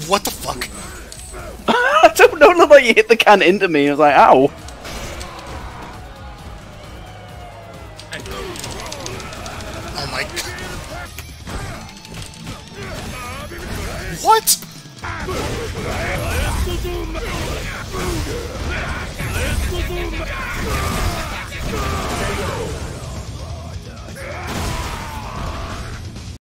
What the fuck? I don't know, look like you hit the can into me. I was like, ow. Oh my... What?